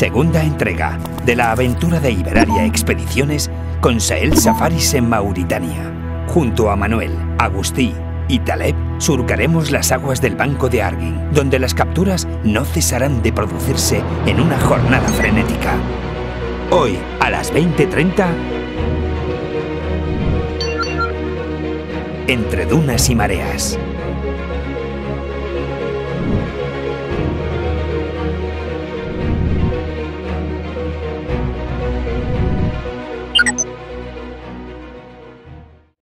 Segunda entrega de la aventura de Iberaria Expediciones con Sahel Safaris en Mauritania. Junto a Manuel, Agustí y Taleb surcaremos las aguas del Banco de Arguin, donde las capturas no cesarán de producirse en una jornada frenética. Hoy, a las 20:30, Entre dunas y mareas.